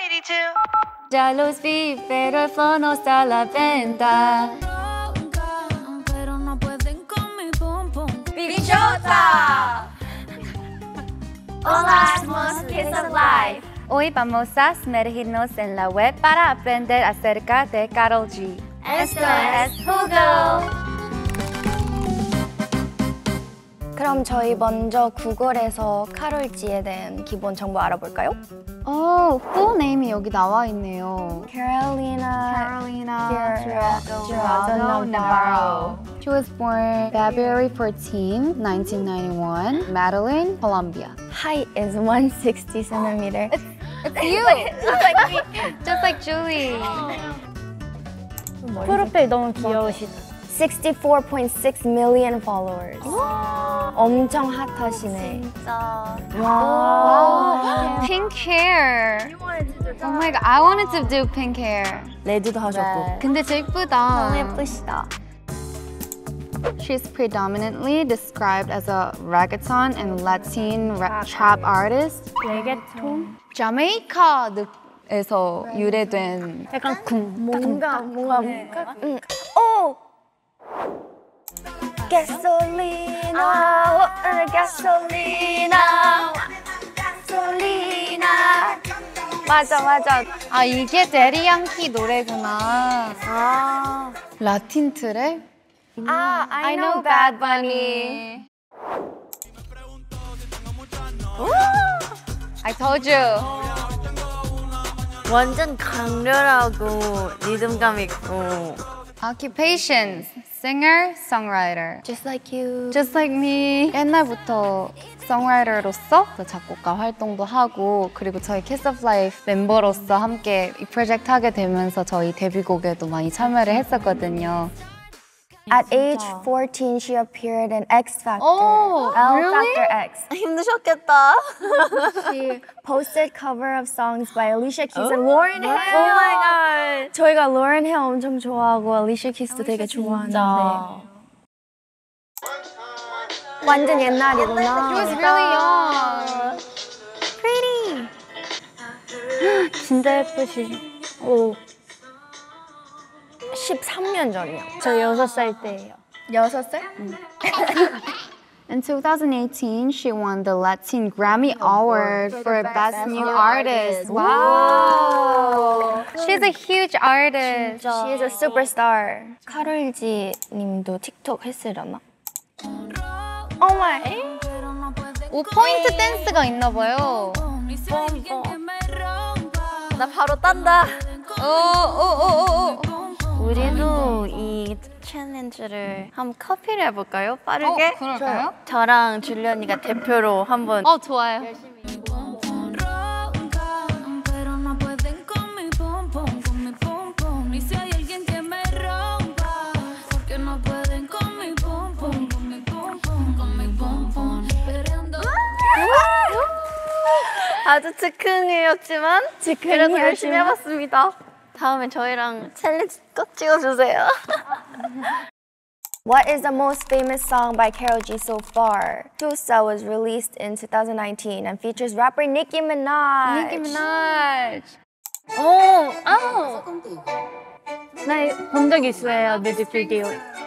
82. Ya los vi, pero el flow no está a la venta. ¡Bichota! Hola, somos Kiss of Life. Hoy vamos a sumergirnos en la web para aprender acerca de Karol G. Esto es Hugo. 그럼 저희 먼저 구글에서 카롤지에 대한 기본 정보 알아볼까요? full name이 여기 나와 있네요. Carolina Giraldo Navarro. She was born February 14, 1991, Medellin, Colombia. Height is 160 centimeter. It's you! Just like Julie. 프로필 너무 귀여우시다. 64.6 million followers. 엄청 핫하시네. 진짜. Wow. Pink hair. Oh my god, I wanted to do pink hair. 레드도 하셨고. 근데 진짜 예쁘다. 너무 예쁘시다. She's predominantly described as a reggaeton and Latin trap artist. 레게톤? 자메이카에서 유래된 약간 쿵. 뭔가. 오! Gasolina, gasolina. 맞아. 아, 이게 데리 양키 노래구나. 라틴 트랙? I know Bad Bunny. I told you. 완전 강렬하고 리듬감 있고. Occupations, singer, songwriter. Just like you. Just like me. 옛날부터 송라이터로서 작곡가 활동도 하고 그리고 저희 Kiss of Life 멤버로서 함께 이 프로젝트 하게 되면서 저희 데뷔곡에도 많이 참여를 했었거든요. At age 14, she appeared in X Factor. Oh, L really? Factor X. 힘드셨겠다. She posted cover of songs by Alicia Keys and Lauryn Hill. Oh my god. 저희가 Lauryn Hill 엄청 좋아하고 Alicia Keys도 되게 좋아하는데 완전 옛날이구나. She was really young. Pretty. 진짜 예쁘시. 오, 13년 전이요. 저 6살 때예요. 6살? In 2018, she won the Latin Grammy Award for Best New Artist. Wow! She's a huge artist. She is a superstar. 카롤지 님도 틱톡 했으려나? Oh my. 오, 포인트 댄스가 있나 봐요. 나 바로 딴다. 오. 우리도 이 챌린지를 한번 커피를 해볼까요? 빠르게? 그럴까요? 저랑 줄리 언니가 대표로 한번. 좋아요. 아주 즉흥이었지만 그래도 열심히 해봤습니다. 다음에 저희랑 챌린지 꼭 찍어주세요. What is the most famous song by Karol G so far? Tusa was released in 2019 and features rapper Nicki Minaj. Nicki Minaj. 나 본 적 있어요, 뮤직비디오.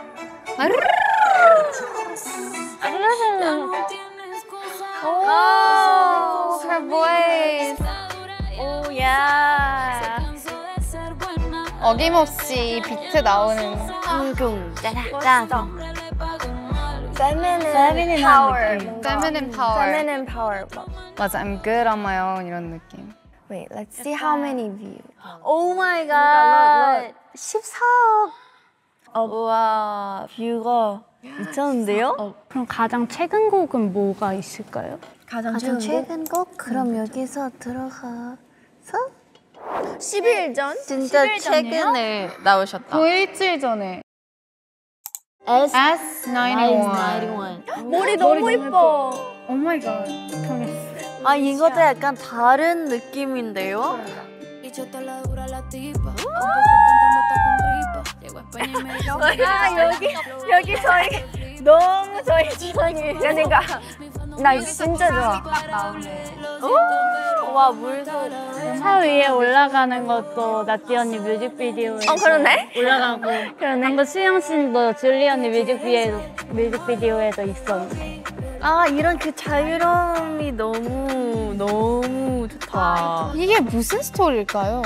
Her voice. 오, 야. 어김없이 비트 나오는. 쿵쿵, 짜라짠. Feminine power. Feminine power. Feminine power. 맞아, I'm good on my own 이런 느낌. Wait, let's see how many views. 오 마이 갓. 14억. 우와, 뷰가 미쳤는데요? 그럼 가장 최근 곡은 뭐가 있을까요? 가장 최근 곡? 그럼 여기서 들어가서 10일 전? 진짜 최근에 나오셨다. 거의 일주일 전에. S91. 머리 너무 예뻐. Oh my god. 아, 이것도 약간 다른 느낌인데요? 여기 저희 너무 저희 주방이 그러니까 나 이거 진짜 좋아. 와 물소. 차 위에 올라가는 것도 나티 언니 뮤직비디오에 그러네. 올라가고 그러네. 한번 수영씬도 줄리 언니 뮤직비디오에도 있었는데. 아 이런 그 자유로움이 너무 좋다. 이게 무슨 스토리일까요?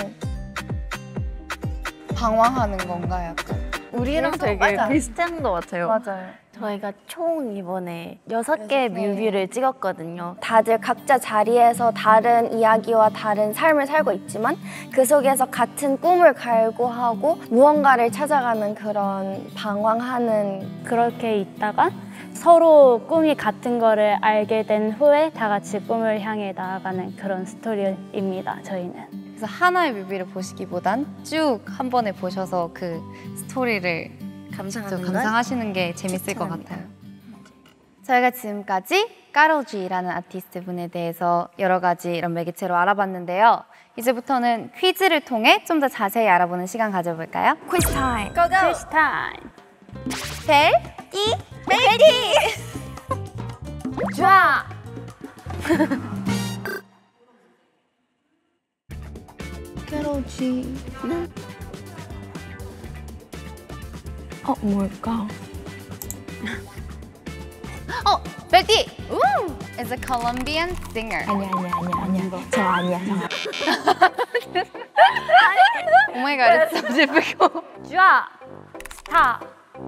방황하는 건가 약간? 우리랑 되게 맞아. 비슷한 것 같아요. 맞아요. 저희가 총 이번에 6개 뮤비를 찍었거든요. 다들 각자 자리에서 다른 이야기와 다른 삶을 살고 있지만 그 속에서 같은 꿈을 갈구하고 무언가를 찾아가는 그런 방황하는 그렇게 있다가 서로 꿈이 같은 거를 알게 된 후에 다 같이 꿈을 향해 나아가는 그런 스토리입니다, 저희는. 그래서 하나의 뮤비를 보시기보단 쭉 한 번에 보셔서 그 스토리를 감상하는 좀 감상하시는 게 재밌을 것 같아요. 저희가 지금까지 까로쥐라는 아티스트 분에 대해서 여러 가지 이런 매개체로 알아봤는데요. 이제부터는 퀴즈를 통해 좀 더 자세히 알아보는 시간 가져볼까요? quiz time. First time. 벨티! 좋아! 까로쥐. 뭘까? 벨티! is a Colombian singer. 아니야. 저 아니야. Oh my god, it's so difficult. 쥐아! 스타!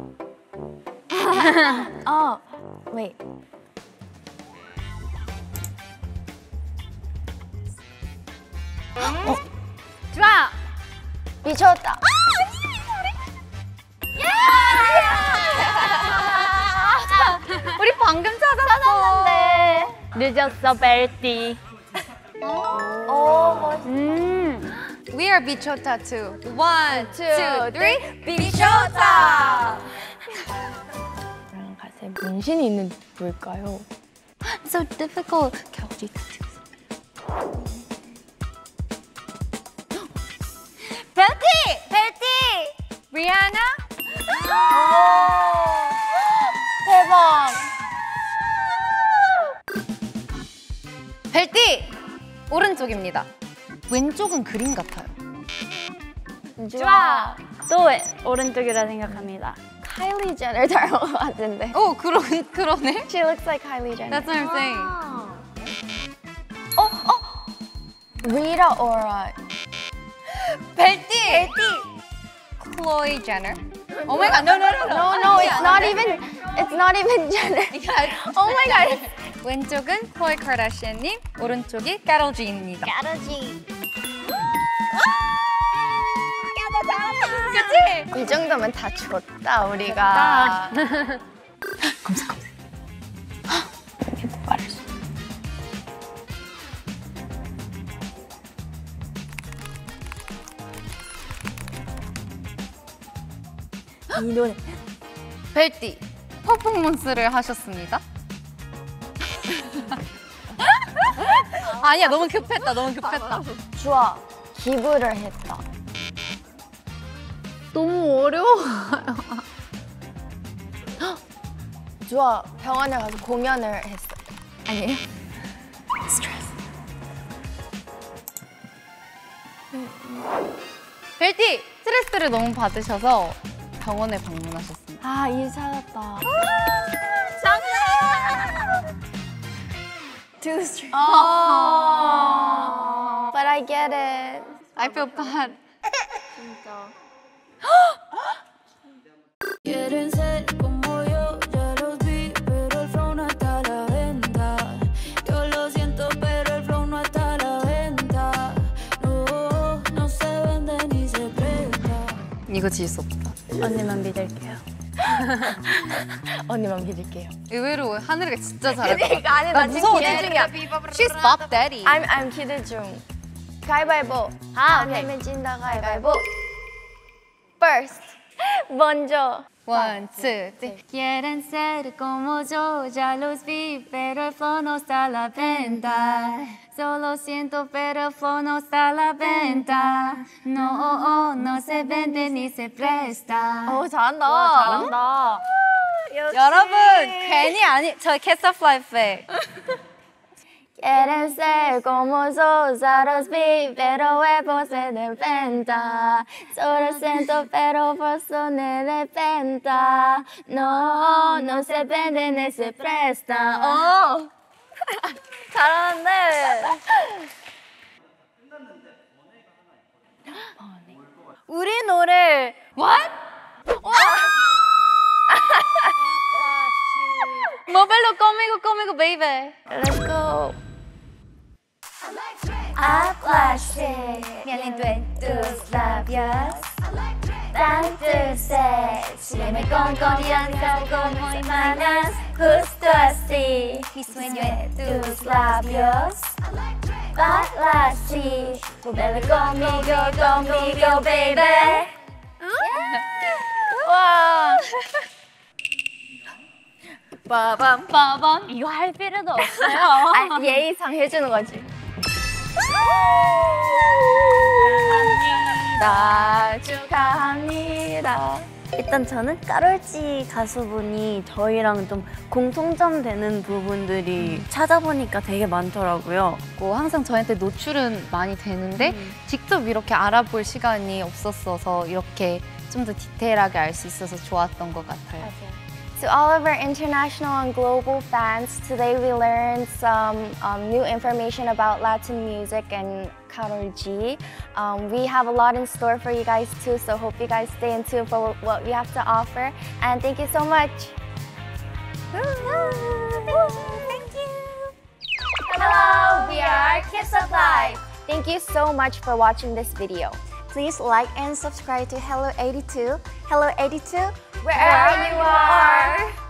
wait. 쥐아! 미쳤다. 우리 방금 찾았는데. 늦었어, 벨티. We are Bichota too. 1, 2, 3. 미쳤다. 가사에 문신이 있는 뭘까요? So difficult. 겨울이 tattoos. 벨티! 리아나? 대박. 벨티! 오른쪽입니다. 왼쪽은 그림 같아요. 좋아. 또 오른쪽이라 생각합니다. 카일리 제너 닮은 것 같은데. 오, 그러네. She looks like Kylie Jenner. That's what I'm saying. Rita Ora. 벨티! Chloe Jenner. Oh my god, no. No, it's not even Jenner. Oh my god. 왼쪽은 Khloe Kardashian님, 오른쪽이 Karol G입니다. 까르지. 그치? 이 정도면 다 줬다 우리가. 검색. 이게 뭐 말했어? 이 노래. 벨티, 퍼포먼스를 하셨습니다. 아니야, 너무 급했다. 좋아. 기부를 했다. 너무 어려워. 좋아. 병원에 가서 공연을 했어. 아니에요? 스트레스. 벨티, 스트레스를 너무 받으셔서 병원에 방문하셨습니다. 아, 일 찾았다. Too stressed. But I get it. I feel bad. Quieren ser como yo, ya los vi, pero el flow no está a la venta. Yo lo siento, pero el flow no está a la venta. No, no se vende ni se presta. 이거 질 수 없다. 언니만 믿을게요. 언니만 믿을게요. 의외로 하늘이가 진짜 잘해. 그러니까 아니 나 지금 무서워, 기대 진짜. 중이야. She's Bob Daddy. I'm 기대 중. 가위바위보. 오케이. 찐다 가위바위보. First. 먼저. 1, 2, 3. Quieren ser como yo, ya los vi, pero el flow no está a la venta. Solo siento, pero el flow no está a la venta. No, no se vende ni se presta. 오 잘한다. 잘한다. 여러분, 괜히 아니, 저 캐서플라이프에 Quieren ser como nosotros vi, pero huevos se dependa. Solo siento, pero 벌써 내 repenta. No, no se vende ni se presta. Oh. 잘하는데. 우리 노래 What? Móvelo conmigo, baby. Let's go. Hablaste, miento en tus labios. Tanto sígueme con confianza como imanas. Justo así, mi sueño en tus labios. Hablaste, móvelo conmigo, baby. 와. 빠밤. 이거 할 필요도 없어요. 아, 예의상 해주는 거지. 축하합니다. 일단 저는 까롤지 가수분이 저희랑 좀 공통점 되는 부분들이 찾아보니까 되게 많더라고요. 항상 저한테 노출은 많이 되는데 직접 이렇게 알아볼 시간이 없었어서 이렇게 좀 더 디테일하게 알 수 있어서 좋았던 것 같아요. To all of our international and global fans, today we learned some new information about Latin music and Karol G. We have a lot in store for you guys too, so hope you guys stay in tune for what we have to offer. And thank you so much. Thank you. Hello, we are Kiss of Life. Thank you so much for watching this video. Please like and subscribe to Hello 82. Hello 82, Wherever you are.